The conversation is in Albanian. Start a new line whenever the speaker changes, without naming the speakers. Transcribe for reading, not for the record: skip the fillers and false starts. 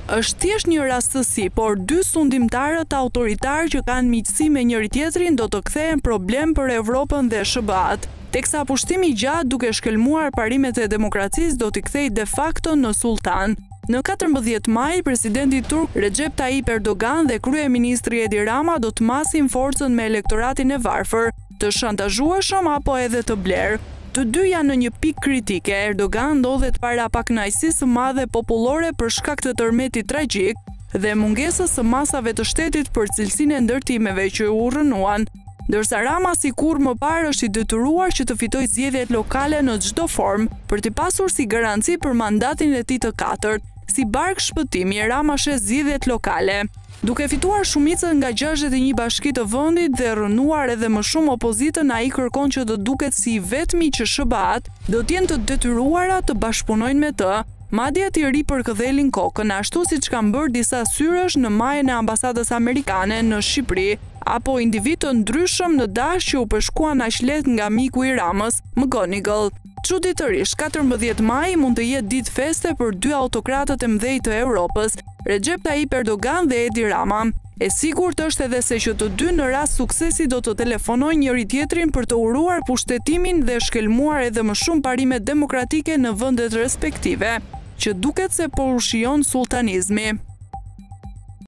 Është thjesht një rastësi, por dy sundimtarët autoritar që kanë miqësi me njëri tjetrin do të kthehen problem për Evropën dhe SBA-t. Teksa pushtimi i gjatë duke shkelmuar parimet e demokracisë do t'i kthejë de facto në sultan. Në 14 maj, presidenti turk Recep Tayyip Erdogan dhe kryeministri Edi Rama do të masin forcën me elektoratin e varfër, të shantazhueshëm apo edhe të blerë. Të dy janë në një pikë kritike. Erdogan ndodhet para pakënaqësisë së madhe popullore për shkak të tërmetit tragjik dhe mungesës së masave të shtetit për cilësinë e ndërtimeve që u rrënuan, ndërsa Rama si kur më parë është i detyruar që të fitojë zgjedhjet lokale në çdo formë për t'i pasur si garanci për mandatin e tij të katërt. Si bark shpëtimi, Rama shes zgjedhjet lokale. Duke fituar shumicën nga 61 bashki të vendit dhe rënuar edhe më shumë opozitën, ai kërkon që të duket si i vetmi që SBA-t do të jenë të detyruara të bashkëpunojnë me të, madje t'i ripërkëdhelin kokën, ashtu siç kanë bërë disa syrësh në majën e ambasadës amerikane në Shqipëri, apo individ të ndryshëm në Dash që u përshkuan aq lehtë nga miku i Ramës, McGonigal. Çuditërisht, 14 maj mund të jetë ditë feste për dy autokratët e mëdhenj të Evropës, Recep Tayyip Erdogan dhe Edi Rama. E sigurt është edhe se që të dy në rast suksesi do të telefonojnë njëri tjetrin për të uruar pushtetimin dhe shkelmuar edhe më shumë parime demokratike në vendet respektive, që duket se po ushijon sultanizmi.